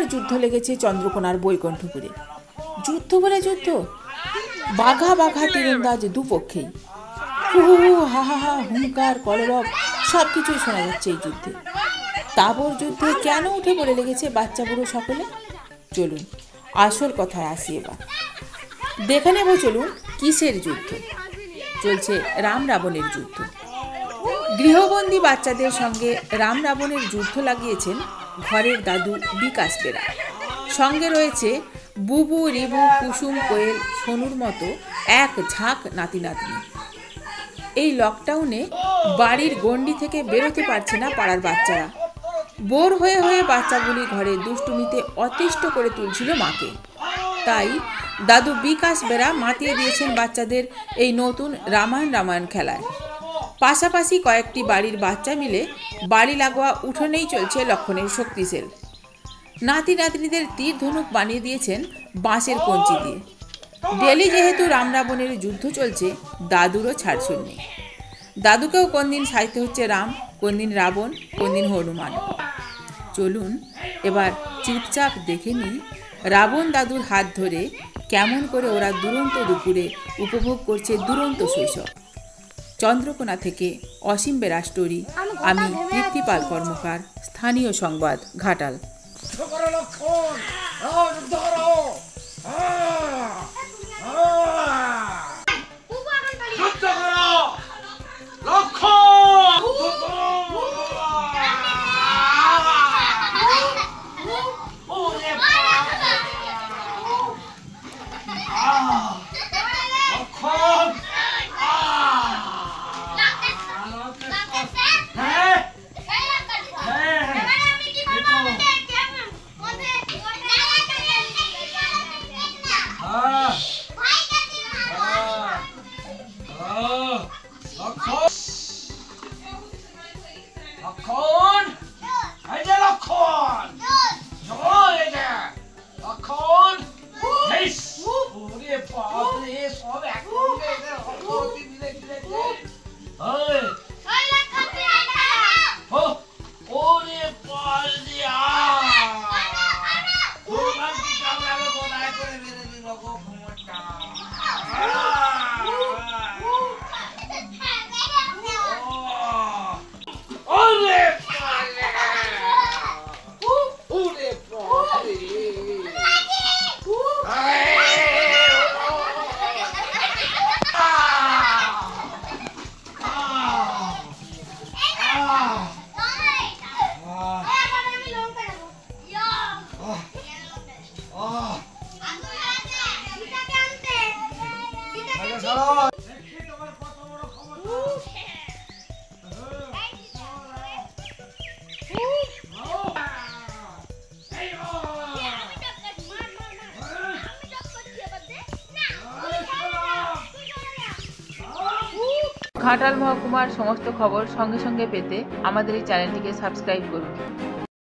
যুদ্ধ লেগেছে চন্দ্রকোনার বৈকুণ্ঠপুরে। যুদ্ধ বলে যুদ্ধ, বাঘা বাঘা তীরন্দাজ দুপক্ষেই, হু হু হা হা হা, হুঙ্কার কলরব সব কিছুই শোনা যাচ্ছে এই যুদ্ধে। তাবর যুদ্ধে কেন উঠে পড়ে লেগেছে বাচ্চা বুড়ো সকলে? চলুন আসল কথায় আসি এবার। দেখে নেব চলুন কিসের যুদ্ধ চলছে। রাম রাবণের যুদ্ধ। গৃহবন্দী বাচ্চাদের সঙ্গে রাম রাবণের যুদ্ধ লাগিয়েছেন ঘরের দাদু বিকাশ বেরা। সঙ্গে রয়েছে বুবু, রিবু, কুসুম, কোয়েল, সোনুর মতো এক ঝাঁক নাতি নাতনি। এই লকডাউনে বাড়ির গণ্ডি থেকে বেরোতে পারছে না পাড়ার বাচ্চারা। বোর হয়ে হয়ে বাচ্চাগুলি ঘরে দুষ্টুমিতে অতিষ্ঠ করে তুলছিল মাকে। তাই দাদু বিকাশ বেরা মাতিয়ে দিয়েছেন বাচ্চাদের এই নতুন রামায়ণ খেলায়। পাশাপাশি কয়েকটি বাড়ির বাচ্চা মিলে বাড়ি লাগোয়া উঠোনেই চলছে লক্ষণের শক্তি সেল। নাতি নাতনিদের তীর ধনুক বানিয়ে দিয়েছেন বাঁশের কঞ্চি দিয়ে। ডেলি যেহেতু রাম রাবণের যুদ্ধ চলছে, দাদুরও ছাড়ছুড় নেই। দাদুকেও কোন দিন সাইতে হচ্ছে রাম, কোন দিন রাবণ, কোন দিন হনুমান। চলুন এবার চুপচাপ দেখে নিই রাবণ দাদুর হাত ধরে কেমন করে ওরা দুরন্ত দুপুরে উপভোগ করছে দুরন্ত শৈশব। চন্দ্রকোনা থেকে অসীম বেরা স্টোরি। আমি তৃপ্তিপাল কর্মকার, স্থানীয় সংবাদ, ঘাটাল। ঘাটাল মহকুমার সমস্ত খবর সঙ্গে সঙ্গে পেতে আমাদের এই চ্যানেলটিকে সাবস্ক্রাইব করুন।